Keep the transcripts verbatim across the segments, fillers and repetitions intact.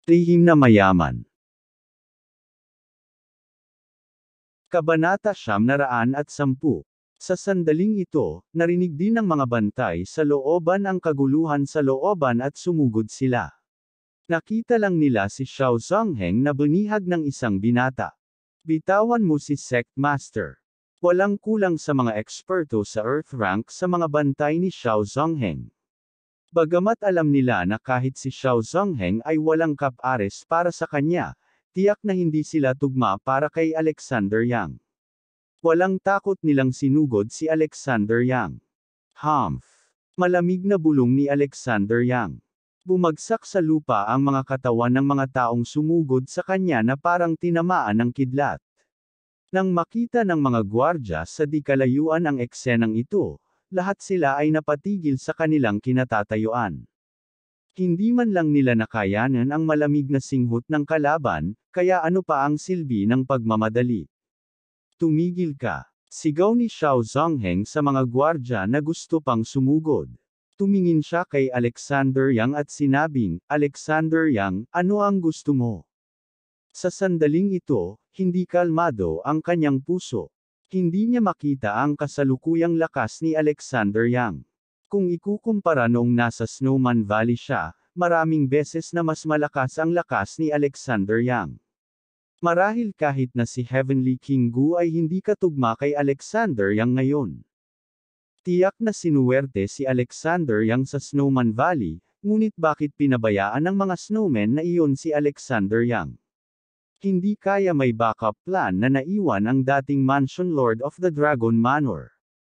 Lihim na mayaman. Kabanata siyam na raan at sampu. Sa sandaling ito, narinig din ng mga bantay sa looban ang kaguluhan sa looban at sumugod sila. Nakita lang nila si Xiao Zongheng na bunihag ng isang binata. Bitawan mo si Sect Master. Walang kulang sa mga eksperto sa Earth Rank sa mga bantay ni Xiao Zongheng. Bagamat alam nila na kahit si Xiao Zongheng ay walang kap-ares para sa kanya, tiyak na hindi sila tugma para kay Alexander Yang. Walang takot nilang sinugod si Alexander Yang. Humph! Malamig na bulong ni Alexander Yang. Bumagsak sa lupa ang mga katawan ng mga taong sumugod sa kanya na parang tinamaan ng kidlat. Nang makita ng mga gwardya sa di kalayuan ang eksenang ito, lahat sila ay napatigil sa kanilang kinatatayuan. Hindi man lang nila nakayanan ang malamig na singhot ng kalaban, kaya ano pa ang silbi ng pagmamadali. Tumigil ka! Sigaw ni Xiao Zongheng sa mga gwardya na gusto pang sumugod. Tumingin siya kay Alexander Yang at sinabing, Alexander Yang, ano ang gusto mo? Sa sandaling ito, hindi kalmado ang kanyang puso. Hindi niya makita ang kasalukuyang lakas ni Alexander Yang. Kung ikukumpara noong nasa Snowman Valley siya, maraming beses na mas malakas ang lakas ni Alexander Yang. Marahil kahit na si Heavenly King Gu ay hindi katugma kay Alexander Yang ngayon. Tiyak na sinuwerte si Alexander Yang sa Snowman Valley, ngunit bakit pinabayaan ng mga snowmen na iyon si Alexander Yang? Hindi kaya may backup plan na naiwan ang dating Mansion Lord of the Dragon Manor.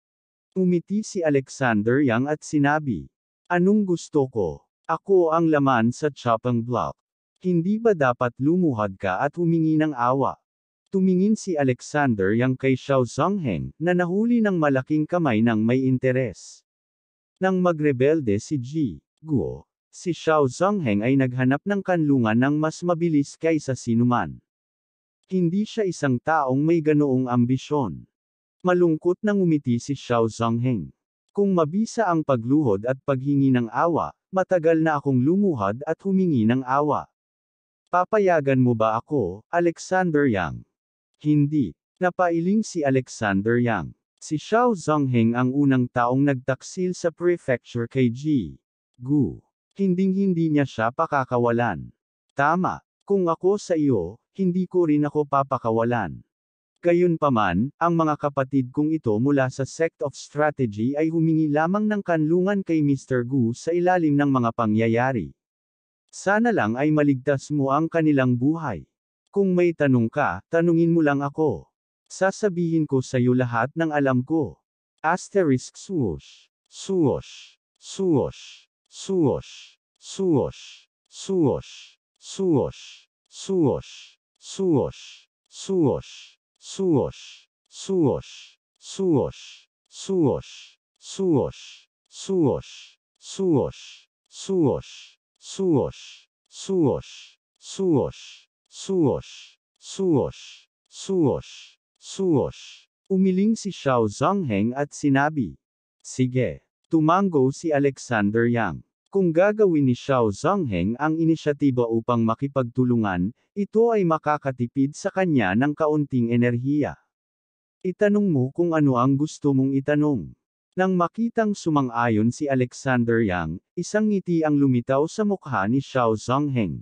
Umiti si Alexander Yang at sinabi, anong gusto ko? Ako ang laman sa chopping block. Hindi ba dapat lumuhad ka at humingi ng awa? Tumingin si Alexander Yang kay Xiao Zongheng, na nahuli ng malaking kamay ng may interes. Nang magrebelde si Ji Guo, si Xiao Zongheng ay naghanap ng kanlungan ng mas mabilis kaysa sinuman. Hindi siya isang taong may ganoong ambisyon. Malungkot nang umiti si Xiao Zongheng. Kung mabisa ang pagluhod at paghingi ng awa, matagal na akong lumuhad at humingi ng awa. Papayagan mo ba ako, Alexander Yang? Hindi. Napailing si Alexander Yang. Si Xiao Zongheng ang unang taong nagtaksil sa prefecture kay Ji Gu. Hinding-hindi niya siya pakakawalan. Tama. Kung ako sa iyo, hindi ko rin ako papakawalan. Gayunpaman, ang mga kapatid kong ito mula sa Sect of Strategy ay humingi lamang ng kanlungan kay Mister Gu sa ilalim ng mga pangyayari. Sana lang ay maligtas mo ang kanilang buhay. Kung may tanong ka, tanungin mo lang ako. Sasabihin ko sa iyo lahat ng alam ko. Asterisk swoosh. Swoosh. Swoosh. Swoosh. Swoosh. Swoosh. Swoosh. Swoosh. Swoosh. Swoosh. Swoosh. Swoosh. Swoosh. Swoosh. Swoosh. Swoosh. Swoosh. Swoosh. Swoosh, swoosh, swoosh, swoosh, swoosh, swoosh, swoosh. Umiling si Xiao Zongheng at sinabi, sige. Tumango si Alexander Yang. Kung gagawin ni Xiao Zongheng ang inisyatiba upang makipagtulungan, ito ay makakatipid sa kanya ng kaunting enerhiya. Itanong mo kung ano ang gusto mong itanong. Nang makitang sumang-ayon si Alexander Yang, isang ngiti ang lumitaw sa mukha ni Xiao Zongheng.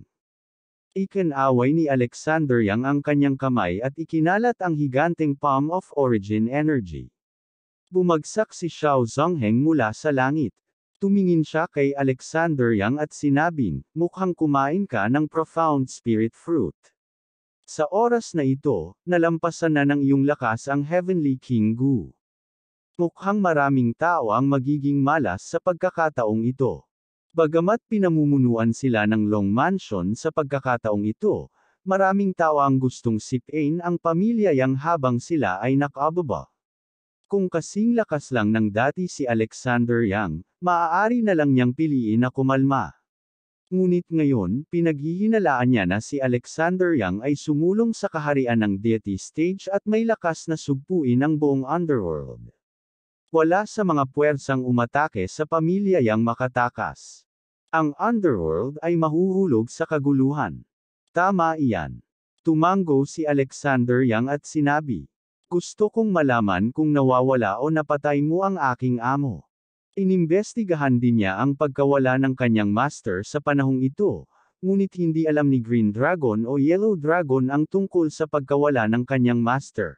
Ikinaway ni Alexander Yang ang kanyang kamay at ikinalat ang higanteng palm of origin energy. Bumagsak si Xiao Zongheng mula sa langit. Tumingin siya kay Alexander Yang at sinabing, mukhang kumain ka ng profound spirit fruit. Sa oras na ito, nalampasan na ng iyong lakas ang Heavenly King Gu. Mukhang maraming tao ang magiging malas sa pagkakataong ito. Bagamat pinamumunuan sila ng Long Mansion sa pagkakataong ito, maraming tao ang gustong sipain ang pamilya Yang habang sila ay nakababa. Kung kasing lakas lang ng dati si Alexander Yang, maaari na lang niyang piliin na kumalma. Ngunit ngayon, pinaghihinalaan niya na si Alexander Yang ay sumulong sa kaharian ng deity stage at may lakas na sugpuin ang buong underworld. Wala sa mga puwersang umatake sa pamilya Yang makatakas. Ang underworld ay mahuhulog sa kaguluhan. Tama iyan. Tumango si Alexander Yang at sinabi, gusto kong malaman kung nawawala o napatay mo ang aking amo. Inimbestigahan din niya ang pagkawala ng kanyang master sa panahong ito, ngunit hindi alam ni Green Dragon o Yellow Dragon ang tungkol sa pagkawala ng kanyang master.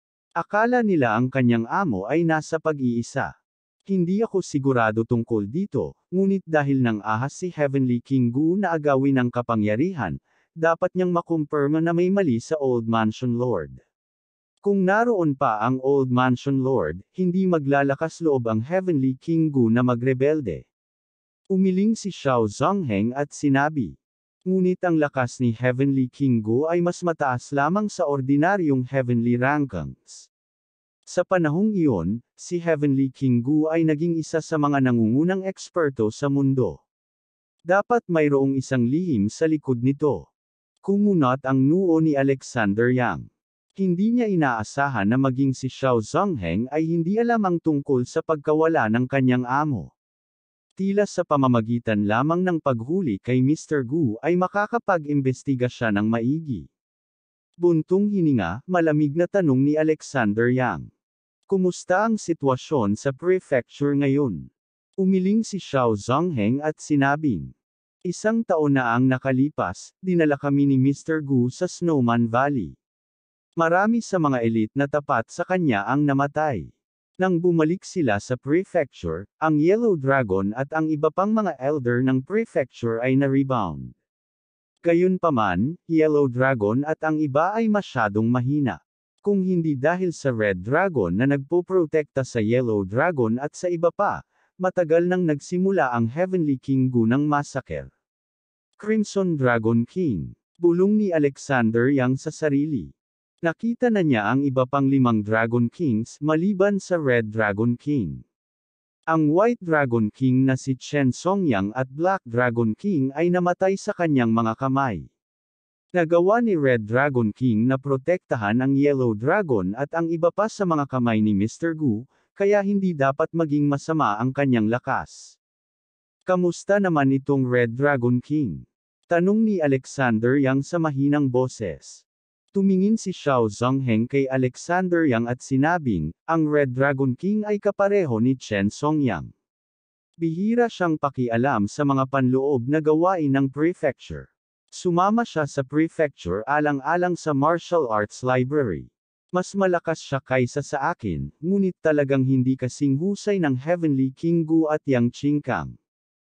Akala nila ang kanyang amo ay nasa pag-iisa. Hindi ako sigurado tungkol dito, ngunit dahil nang ahas si Heavenly King Gu na agawin ang kapangyarihan, dapat niyang makumpirma na may mali sa Old Mansion Lord. Kung naroon pa ang Old Mansion Lord, hindi maglalakas loob ang Heavenly King Gu na magrebelde. Umiling si Xiao Zongheng at sinabi. Ngunit ang lakas ni Heavenly King Gu ay mas mataas lamang sa ordinaryong Heavenly Rankings. Sa panahong iyon, si Heavenly King Gu ay naging isa sa mga nangungunang eksperto sa mundo. Dapat mayroong isang lihim sa likod nito. Kumunot ang noo ni Alexander Yang. Hindi niya inaasahan na maging si Xiao Zongheng ay hindi alam ang tungkol sa pagkawala ng kanyang amo. Tila sa pamamagitan lamang ng paghuli kay Mister Gu ay makakapag-imbestiga siya ng maigi. Buntong hininga, malamig na tanong ni Alexander Yang. Kumusta ang sitwasyon sa prefecture ngayon? Umiling si Xiao Zongheng at sinabing. Isang taon na ang nakalipas, dinala kami ni Mister Gu sa Snowman Valley. Marami sa mga elite na tapat sa kanya ang namatay. Nang bumalik sila sa prefecture, ang Yellow Dragon at ang iba pang mga elder ng prefecture ay na-rebound. Gayunpaman, Yellow Dragon at ang iba ay masyadong mahina. Kung hindi dahil sa Red Dragon na nagpoprotekta sa Yellow Dragon at sa iba pa, matagal nang nagsimula ang Heavenly King Gu ng massacre. Crimson Dragon King. Bulong ni Alexander Yang sa sarili. Nakita na niya ang iba pang limang Dragon Kings maliban sa Red Dragon King. Ang White Dragon King na si Chen Songyang at Black Dragon King ay namatay sa kanyang mga kamay. Nagawa ni Red Dragon King na protektahan ang Yellow Dragon at ang iba pa sa mga kamay ni Mister Gu, kaya hindi dapat maging masama ang kanyang lakas. Kamusta naman itong Red Dragon King? Tanong ni Alexander Yang sa mahinang boses. Tumingin si Xiao Zongheng kay Alexander Yang at sinabing, ang Red Dragon King ay kapareho ni Chen Songyang. Bihira siyang pakialam sa mga panloob na gawain ng prefecture. Sumama siya sa prefecture alang-alang sa martial arts library. Mas malakas siya kaysa sa akin, ngunit talagang hindi kasing husay ng Heavenly King Gu at Yang Qingkang.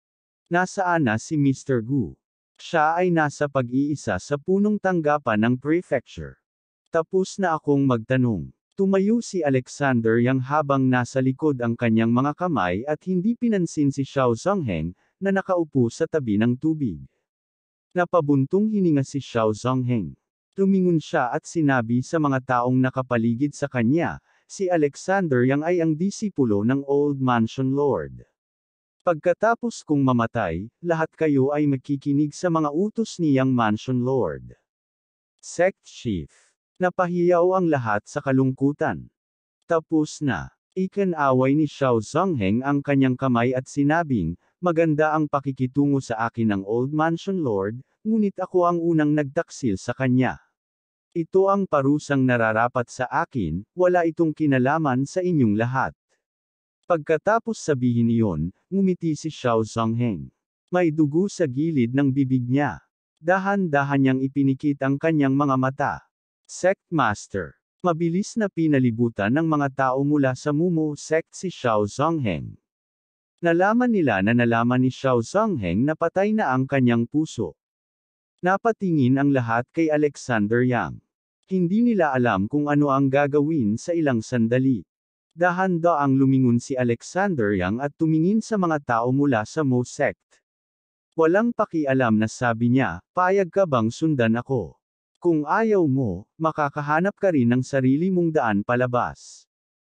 Nasaan na si Mister Gu? Siya ay nasa pag-iisa sa punong tanggapan ng prefecture. Tapos na akong magtanong. Tumayo si Alexander Yang habang nasa likod ang kanyang mga kamay at hindi pinansin si Xiao Zongheng, na nakaupo sa tabi ng tubig. Napabuntong hininga si Xiao Zongheng. Tumingon siya at sinabi sa mga taong nakapaligid sa kanya, si Alexander Yang ay ang disipulo ng Old Mansion Lord. Pagkatapos kong mamatay, lahat kayo ay makikinig sa mga utos ni Yang Mansion Lord. Sect Chief. Napahiyaw ang lahat sa kalungkutan. Tapos na. Ikinaway ni Xiao Zongheng ang kanyang kamay at sinabing, maganda ang pakikitungo sa akin ng Old Mansion Lord, ngunit ako ang unang nagtaksil sa kanya. Ito ang parusang nararapat sa akin, wala itong kinalaman sa inyong lahat. Pagkatapos sabihin iyon, ngumiti si Xiao Zongheng. May dugo sa gilid ng bibig niya. Dahan-dahan niyang ipinikit ang kanyang mga mata. Sect Master. Mabilis na pinalibutan ng mga tao mula sa Mumo Sect si Xiao Zongheng. Nalaman nila na nalaman ni Xiao Zongheng na patay na ang kanyang puso. Napatingin ang lahat kay Alexander Yang. Hindi nila alam kung ano ang gagawin sa ilang sandali. Dahan-daang lumingon si Alexander Yang at tumingin sa mga tao mula sa Mo Sect. Walang pakialam na sabi niya, payag ka bang sundan ako? Kung ayaw mo, makakahanap ka rin ng sarili mong daan palabas.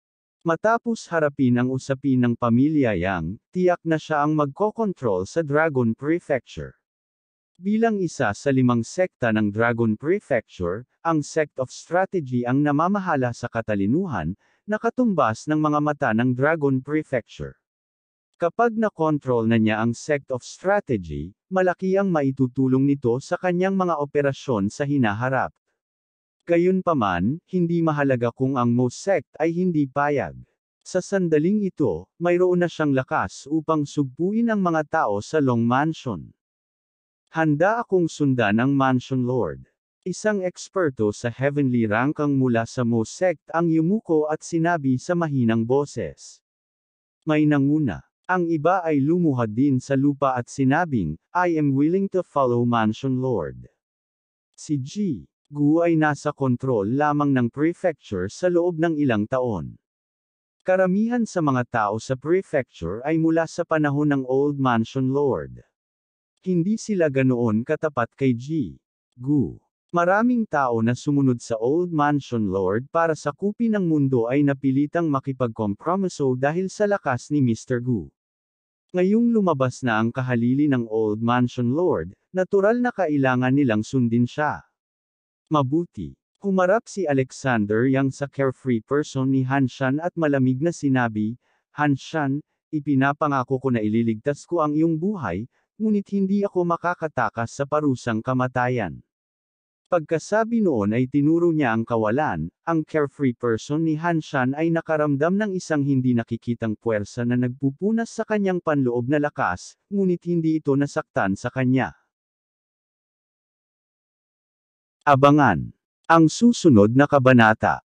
Matapos harapin ang usapin ng pamilya Yang, tiyak na siya ang magkokontrol sa Dragon Prefecture. Bilang isa sa limang sekta ng Dragon Prefecture, ang Sect of Strategy ang namamahala sa katalinuhan, nakatumbas ng mga mata ng Dragon Prefecture. Kapag na-control na niya ang sect of strategy, malaki ang maitutulong nito sa kanyang mga operasyon sa hinaharap. Gayunpaman, hindi mahalaga kung ang Mo sect ay hindi payag. Sa sandaling ito, mayroon na siyang lakas upang sugpuin ang mga tao sa Long Mansion. Handa akong sundan ang Mansion Lord. Isang eksperto sa heavenly rank ang mula sa Mo sect ang yumuko at sinabi sa mahinang boses. May nanguna. Ang iba ay lumuhad din sa lupa at sinabing, I am willing to follow Mansion Lord. Si G. Gu ay nasa kontrol lamang ng prefecture sa loob ng ilang taon. Karamihan sa mga tao sa prefecture ay mula sa panahon ng Old Mansion Lord. Hindi sila ganoon katapat kay G. Gu. Maraming tao na sumunod sa Old Mansion Lord para sakupin ang mundo ay napilitang makipagkompromiso dahil sa lakas ni mister Gu. Ngayong lumabas na ang kahalili ng Old Mansion Lord, natural na kailangan nilang sundin siya. Mabuti. Humarap si Alexander Yang sa carefree person ni Hanshan at malamig na sinabi, Hanshan, ipinapangako ko na ililigtas ko ang iyong buhay, ngunit hindi ako makakatakas sa parusang kamatayan. Pagkasabi noon ay tinuro niya ang kawalan, ang carefree person ni Hanshan ay nakaramdam ng isang hindi nakikitang puwersa na nagpupunas sa kanyang panloob na lakas, ngunit hindi ito nasaktan sa kanya. Abangan ang susunod na kabanata.